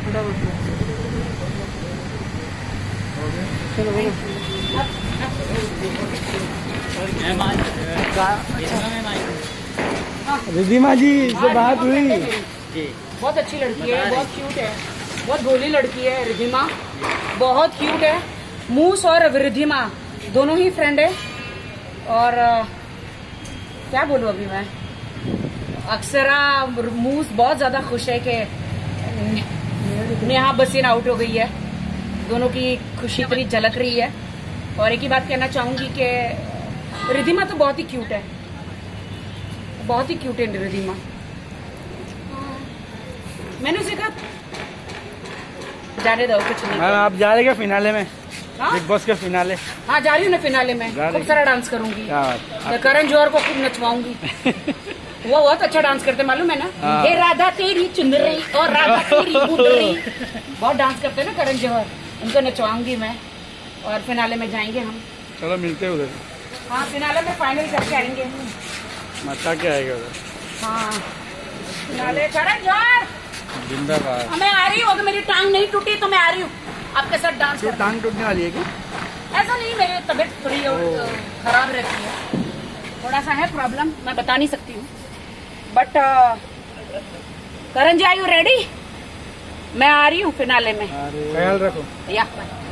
रिद्धिमा जी से बात हुई जी, बहुत अच्छी लड़की है, बहुत क्यूट है, बहुत भोली लड़की है रिद्धिमा, बहुत क्यूट है। मूस और रिद्धिमा दोनों ही फ्रेंड है। और क्या बोलूं अभी मैं, अक्षरा मूस बहुत ज्यादा खुश है कि नेहा बसीन आउट हो गई है। दोनों की खुशी इतनी झलक रही है। और एक ही बात कहना चाहूंगी कि रिद्धिमा तो बहुत ही क्यूट है, बहुत ही क्यूट है रिद्धिमा। मैंने उसे कहा जाने दो, कुछ नहीं। मैम आप जा रहे क्या फिनाले में? हाँ? बिग बॉस के फिनाले? हाँ जा रही हूँ ना फिनाले में, खूब सारा डांस करूंगी। करण जौहर को खूब नचवाऊंगी। वो बहुत अच्छा डांस करते मालूम है ना। ये राधा तेरी चुनरी और राधा तेरी मुंदरी, बहुत डांस करते हैं ना करण जौहर, उनको नचवाऊंगी मैं। और फिनाले में जाएंगे हम। चलो मिलते हैं उधर। हाँ फिनाले में फाइनल करके आएंगे। मजा क्या आएगा उधर? हाँ फिनाले। करण जौहर जिंदाबाद। मैं आ रही हूँ, अगर मेरी टांग नहीं टूटी तो मैं आ रही हूँ आपके साथ डांस करने। टांग टूटने वाली है क्या? ऐसा नहीं, मेरी तबीयत थोड़ी खराब रहती है, थोड़ा सा है प्रॉब्लम, मैं बता नहीं सकती हूँ। But Karan ji, are you ready? मैं आ रही हूँ फिनाले में। ख्याल रखो। या